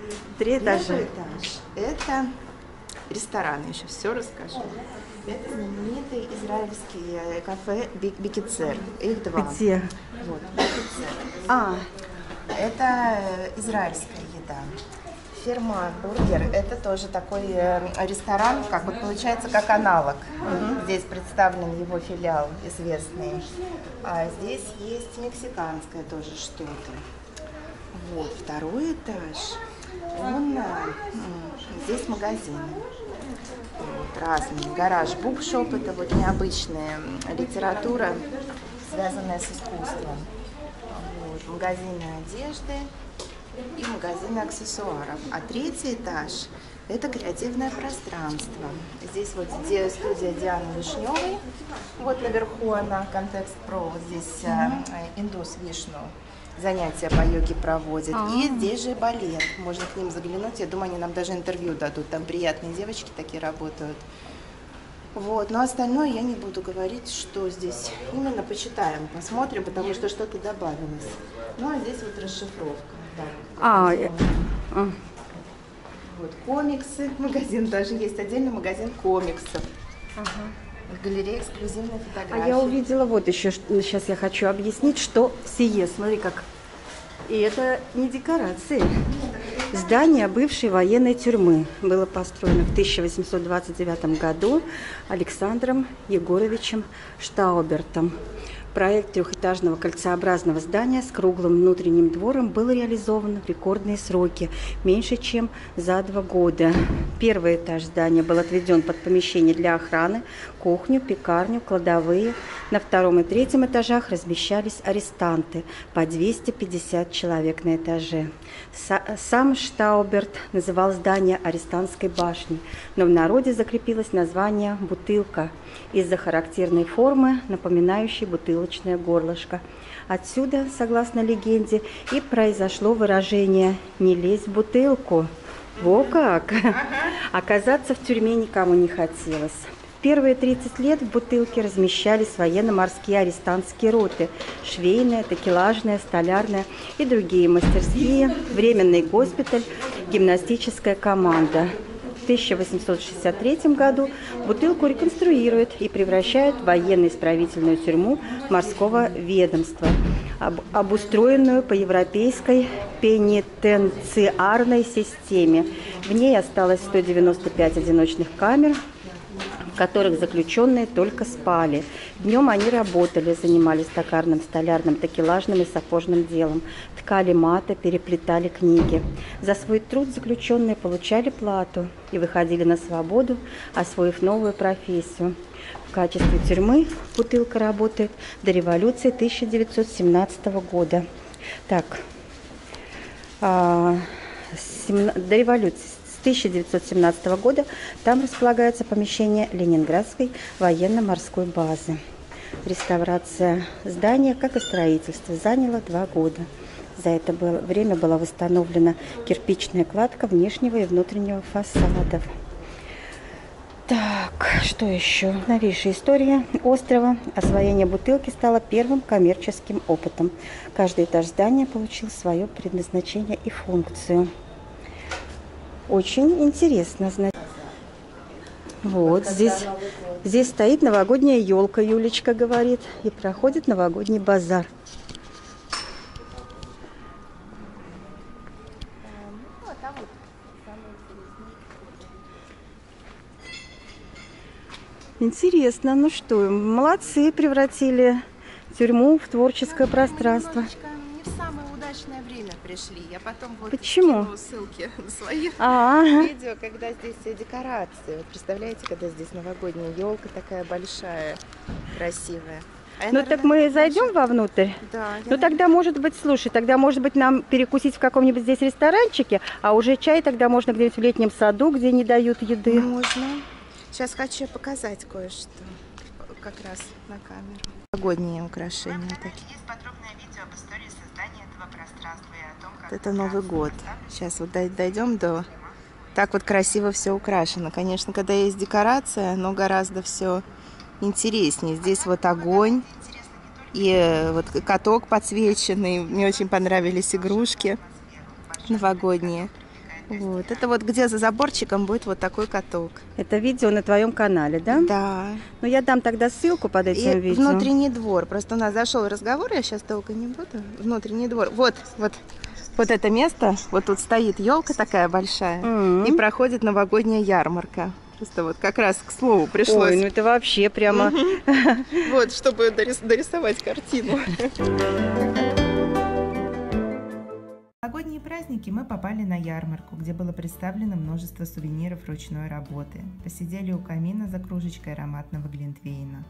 3 этажа. Первый этаж – это ресторан, еще все расскажу. Это знаменитый израильский кафе Бекицер. Их два. Где? Вот, Бекицер. А, Это израильская еда. Ферма Бургер – это тоже такой ресторан, как вот получается, как аналог. Здесь представлен его филиал известный. А здесь есть мексиканское тоже что-то. Вот, второй этаж. Здесь магазины. Вот, разные. Гараж, букшоп – это вот необычная литература, связанная с искусством. Вот, магазины одежды и магазины аксессуаров. А третий этаж – это креативное пространство. Здесь вот студия Дианы Вишневой. Вот наверху она, Контекст Про. Вот здесь индус Вишну занятия по йоге проводит. И здесь же балет. Можно к ним заглянуть. Я думаю, они нам даже интервью дадут. Там приятные девочки такие работают. Вот. Но остальное я не буду говорить, что здесь. Именно почитаем, посмотрим, потому что что-то добавилось. Ну, а здесь вот расшифровка. Да. Вот комиксы. Магазин даже есть. Отдельный магазин комиксов. Галерея эксклюзивной фотографии. А я увидела вот еще, сейчас я хочу объяснить, что сие, смотри как. И это не декорации. Здание бывшей военной тюрьмы было построено в 1829 году Александром Егоровичем Штаубертом. Проект трехэтажного кольцеобразного здания с круглым внутренним двором был реализован в рекордные сроки, меньше чем за 2 года. Первый этаж здания был отведен под помещение для охраны, кухню, пекарню, кладовые. На 2-м и 3-м этажах размещались арестанты, по 250 человек на этаже. Сам Штауберт называл здание арестантской башней, но в народе закрепилось название «бутылка» из-за характерной формы, напоминающей бутылочное горлышко. Отсюда, согласно легенде, и произошло выражение «не лезь в бутылку». Во как! Оказаться в тюрьме никому не хотелось. В первые 30 лет в бутылке размещались военно-морские арестантские роты, швейная, такелажная, столярная и другие мастерские, временный госпиталь, гимнастическая команда. В 1863 году бутылку реконструируют и превращают в военно-исправительную тюрьму морского ведомства, обустроенную по европейской пенитенциарной системе. В ней осталось 195 одиночных камер, в которых заключенные только спали. Днем они работали, занимались токарным, столярным, такелажным и сапожным делом, ткали маты, переплетали книги. За свой труд заключенные получали плату и выходили на свободу, освоив новую профессию. В качестве тюрьмы бутылка работает до революции 1917 года. Так, до революции. С 1917 года там располагается помещение Ленинградской военно-морской базы. Реставрация здания, как и строительство, заняло 2 года. За это время была восстановлена кирпичная кладка внешнего и внутреннего фасадов. Так, что еще? Новейшая история острова. Освоение бутылки стало первым коммерческим опытом. Каждый этаж здания получил свое предназначение и функцию. Очень интересно знать. Вот здесь стоит новогодняя елка, Юлечка говорит, и проходит новогодний базар. Интересно, ну что, молодцы, превратили тюрьму в творческое пространство. Не в самое удачное время пришли. Я потом вот Почему? скину ссылки на свои видео, когда здесь декорации. Вот представляете, когда здесь новогодняя елка такая большая, красивая. Ну так мы зайдем вовнутрь? Да. Ну тогда может быть, слушай, тогда может быть нам перекусить в каком-нибудь здесь ресторанчике, а уже чай тогда можно где-нибудь в летнем саду, где не дают еды. Можно. Сейчас хочу показать кое-что, как раз на камеру. Новогодние украшения такие. Есть подробное видео об истории создания этого пространства и о том, как это Новый год. Сейчас вот дойдем до... Так вот красиво все украшено. Конечно, когда есть декорация, но гораздо все интереснее. Здесь вот огонь и вот каток подсвеченный. Мне очень понравились игрушки новогодние. Вот. Это вот где за заборчиком будет вот такой каток. Это видео на твоем канале, да? Да. Ну, я дам тогда ссылку под этим И видео. внутренний двор. Просто у нас зашел разговор, я сейчас долго не буду. Внутренний двор. Вот это место. Вот тут стоит елка такая большая. И проходит новогодняя ярмарка. Просто вот как раз к слову пришлось. Ой, ну это вообще прямо... Вот, чтобы дорисовать картину. В новогодние праздники мы попали на ярмарку, где было представлено множество сувениров ручной работы. Посидели у камина за кружечкой ароматного глинтвейна.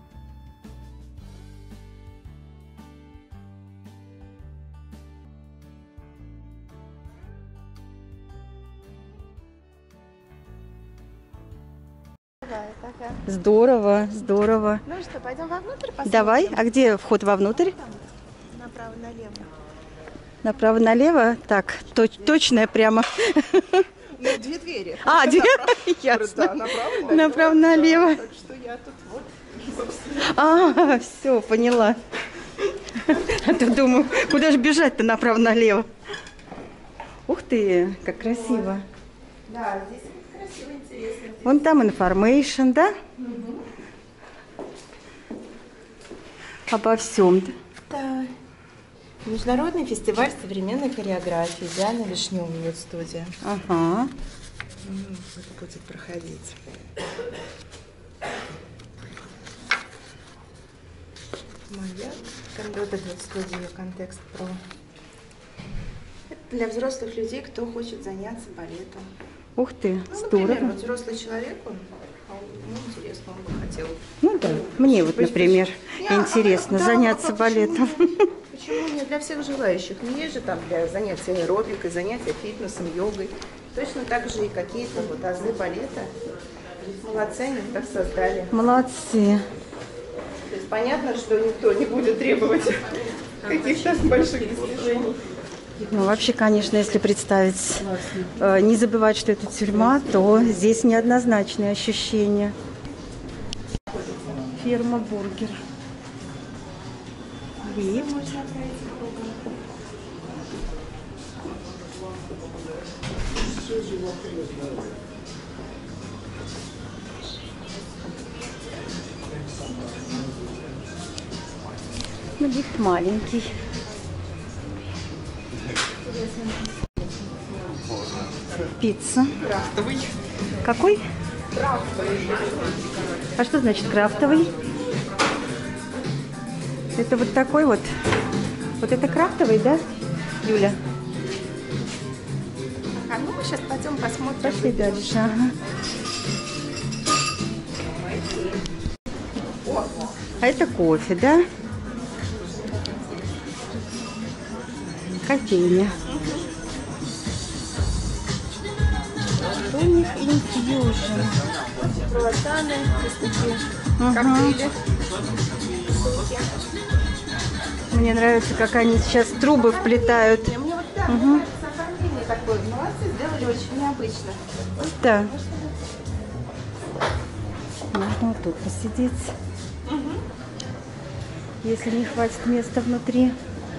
Здорово, здорово. Ну что, пойдем вовнутрь посмотрим? Давай, а где вход вовнутрь? Направо-налево. Направо-налево? Так, точное прямо. Ну, две двери. А, ясно. Направо-налево. Направо-налево. Так что я тут вот, собственно. А, все, поняла. А то думаю, куда же бежать-то направо-налево? Ух ты, как красиво. Да, здесь красиво, интересно. Вон там информейшн, да? Обо всем. Да. Международный фестиваль современной хореографии. Диана Вишнева, вот студия. Ага. Это будет проходить. Моя. Вот эта вот студия, контекст про. Это для взрослых людей, кто хочет заняться балетом. Ух ты, Ну, здорово. например, вот взрослый человек, интересно, он бы хотел. Ну да, мне вот, например, интересно заняться балетом. Почему не для всех желающих? Ну, есть же там для занятия аэробикой, занятия фитнесом, йогой. Точно так же и какие-то вот азы балета. Молодцы, они так создали. Молодцы. То есть понятно, что никто не будет требовать каких-то больших достижений. Ну, вообще, конечно, если представить, не забывать, что это тюрьма, то здесь неоднозначные ощущения. Ферма Бургер. Лифт. Ну, лифт маленький. Пицца. Крафтовый. Какой? Крафтовый. А что значит крафтовый? Это вот такой вот. Вот это крафтовый, да, Юля? А ну мы сейчас пойдем посмотрим. Пошли дальше. Ага. А это кофе, да? Кофейня. Что у них инфьюжн? Круассаны, коктейли. Мне нравится, как они сейчас трубы вплетают. Мне вот так нравится оформление такое. Молодцы, сделали очень необычно. Да. Можно вот тут посидеть. Если не хватит места внутри.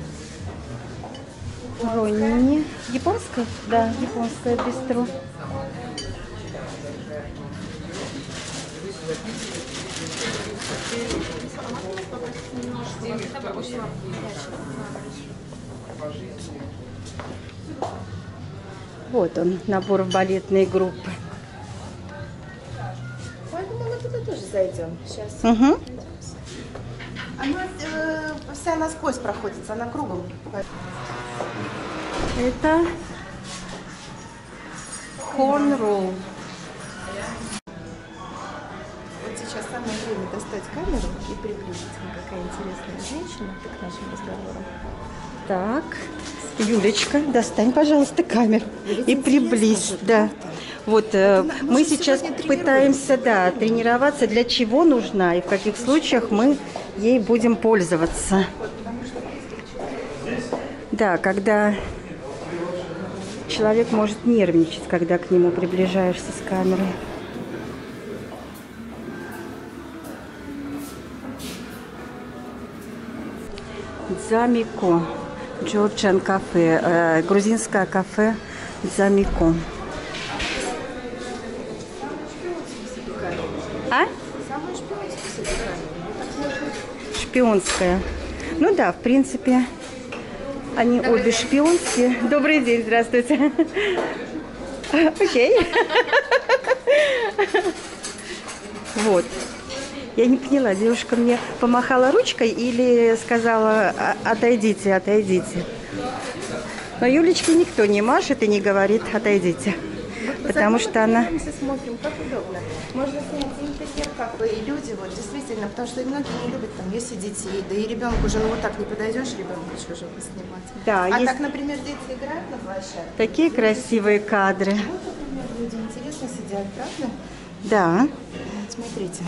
Ронни. Японское? Да, японское бистро. Вот он, набор в балетные группы. Поэтому мы туда тоже зайдем. Сейчас. Угу. Она вся насквозь проходится, она кругом. Это cornrow. Вот сейчас самое время достать камеру и приблизить. Какая интересная женщина к нашим разговорам. Так, Юлечка, достань, пожалуйста, камеру и приблизь. Да. Вот мы сейчас пытаемся, да, тренироваться, для чего нужна и в каких случаях мы ей будем пользоваться. Да, когда человек может нервничать, когда к нему приближаешься с камерой. Дзамико. Georgian кафе, грузинское кафе Дзамико. А? Самая шпионская с этой камерой. Шпионская. Ну да, в принципе, они обе шпионские. Добрый день, здравствуйте. Окей. Вот. Я не поняла, девушка мне помахала ручкой или сказала отойдите, отойдите. Но Юлечке никто не машет и не говорит отойдите. Потому что она... Смотрим, как удобно. Можно снять интерьер, как бы, и люди, вот, действительно, потому что многие не любят, там, если детей, да и ребенку уже, ну, вот так не подойдешь, ребенку чужого поснимать. Да, а есть... так, например, дети играют на площадке. Такие красивые кадры. Вот, например, люди интересно сидят, правда? Да. Вот, смотрите.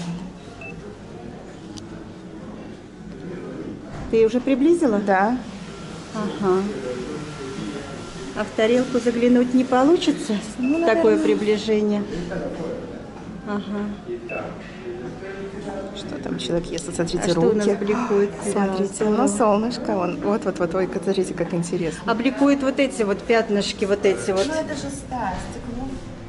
Ты уже приблизила? Да. Ага. А в тарелку заглянуть не получится? Ну, такое наверное. приближение. Ага. Что там человек ест? Вот смотрите, А руки. что у нас бликует? Смотрите, ну, солнышко, он. Вот, ой, смотрите, как интересно. А бликуют вот эти вот пятнышки, вот эти вот. Ну, это же стар, стекло.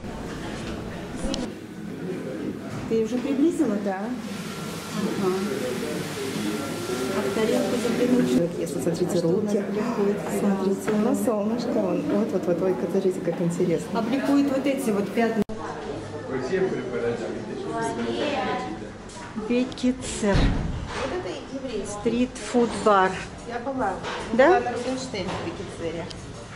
Ты уже приблизила? Да. Ага. А в тарелку заглянуть? Человек ест, вот смотрите, Что у нас руки. бликует? Смотрите, ну, солнышко, он. Вот, ой, смотрите, как интересно. А бликуют вот эти вот пятна. Бекицер. Вот это еврейский. Стрит-фуд-бар. Я была. Да? Была на Рубинштейне в Бекицере.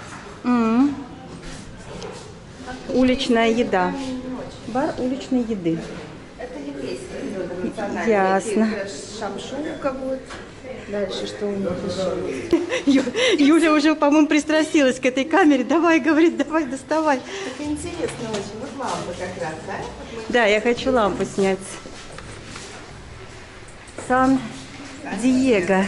Уличная еда. Бар уличной еды. Это еврейский блюдо национальное. Ясно. Это шамшурка вот. Дальше что у них еще? Юля уже, по-моему, пристрастилась к этой камере. Давай, говорит, давай, доставай. Так интересно очень. Вот лампа как раз, да? Да, я хочу лампу снять. Сан-Диего.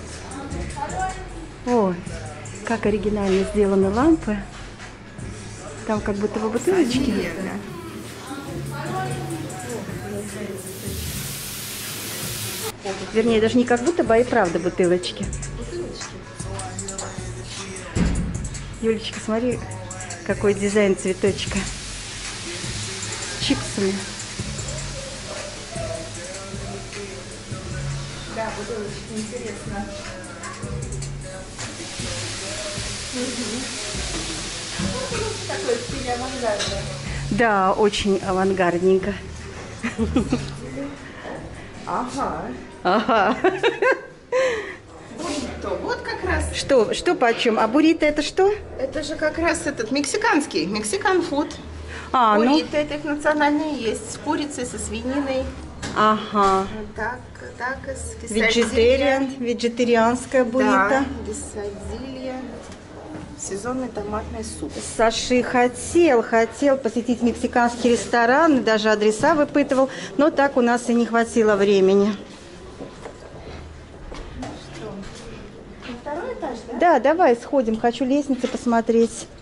О, как оригинально сделаны лампы. Там как будто бы бутылочки. Вернее, даже не как будто бы, а и правда бутылочки. Юлечка, смотри, какой дизайн цветочка. Чипсами. Да, бутылочки, интересно. Такой в стиле авангарда. Да, очень авангардненько. Ага. Ага. Буррито. Вот как раз. Что почем? А буррито это что? Это же как раз этот мексиканский. Мексикан фуд. А, ну. Буррито это их национальные есть. С курицей, со свининой. Ага. Так, Вегетарианское буррито. Да, бессадилья. Сезонный томатный суп. Саши хотел посетить мексиканский ресторан, даже адреса выпытывал, но так у нас и не хватило времени. На второй этаж, да? Да, давай сходим, хочу лестницу посмотреть.